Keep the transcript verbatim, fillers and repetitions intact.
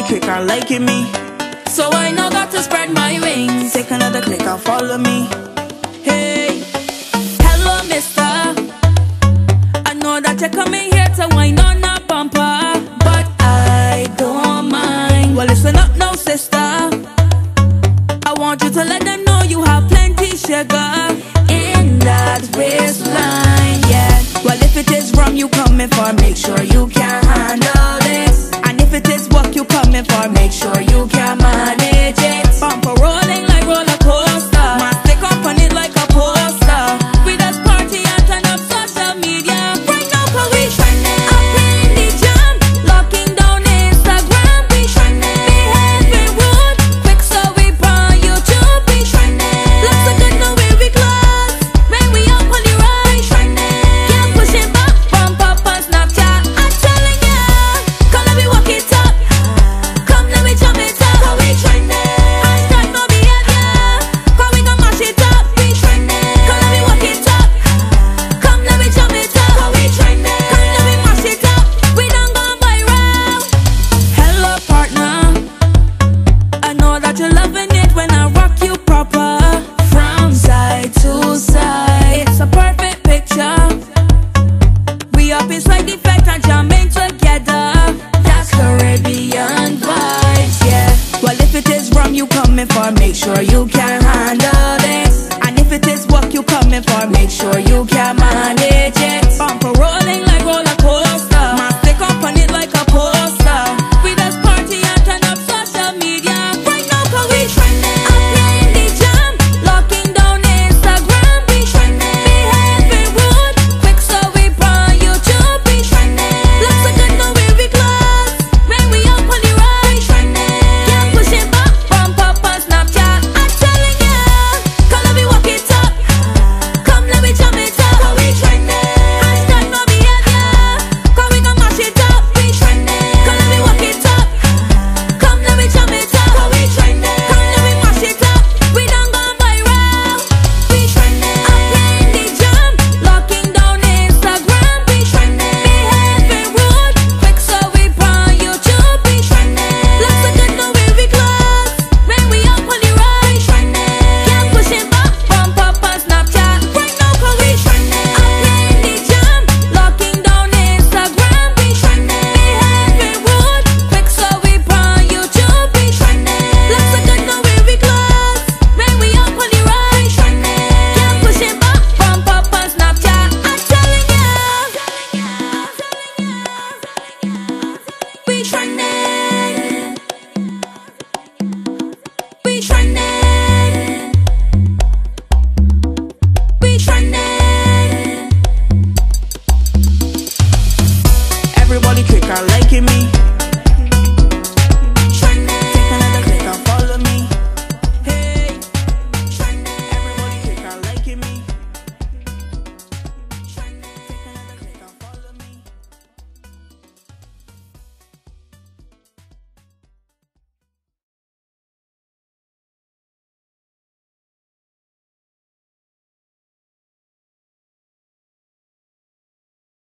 the click are liking me. So I now got to spread my wings. Take another click and follow me. Hey, hello mister, I know that you're coming here to wine on a bumper, but I don't mind. Well, listen up now, sister. I want you to let them know you have plenty sugar in that waistline, yeah. Well, if it is rum you coming for, make sure you can handle this. And if it is work you coming for, make sure you can manage it. Bumper rolling like roller coaster, man, stick up on it like a poster. We just party and turn up social media. Right now, cause we shining up in the jam, locking down Instagram. We shining, behaving rude, quick so we on YouTube. We shining, looks so good now we close. When we up on the road, we shining. Can't push it back, bump up on Snapchat. I'm telling ya, come let me walk it up, come let me jump it up. Cause we shining, hashtag no behavior, cause we gon' mash it up. We shining, come let me walk it up, come let me jump it up. Cause we shining, come let me mash it up. We done gone viral. Hello partner, I know that you're loving it when I rock you proper, from side to side. It's a perfect picture. We up inside the fact and jamming together. That's Caribbean vibes, yeah. Well, if it is rum you coming for, make sure you can handle this. And if it is work you coming for, make sure you can manage it. Bumper rolling like roller coaster, Man, stick up on it like a poster. we just party and turn up social media. Right now, cause we shining up in the jam, locking down Instagram. We shining, behaving rude, quick so we on YouTube. We shining, looks so good now we close. When we up on the road, we shining. Can't push it back, bump up on Snapchat. I'm telling ya, come let me walk it up, come let me jump it up. Cause we shining, hashtag no behavior, cause we gon' mash it up. We shining, come let me walk it up, come let me jump it up. Cause we shining, come let me mash it up. We done gone viral. We shining up in the jam, locking down Instagram. We shining, behaving rude, quick so we on YouTube. We shining, looks so good now we close. When we up on the road, we shining. Can't push it back, bump up on Snapchat. Right now, cause we shining up in the jam, locking down Instagram. We shining, behaving rude, quick so we on YouTube. We shining, looks so good now we close. When we up on the road, we shining. Can't push it back, bump up on Snapchat. I'm telling ya, we shining, we shining.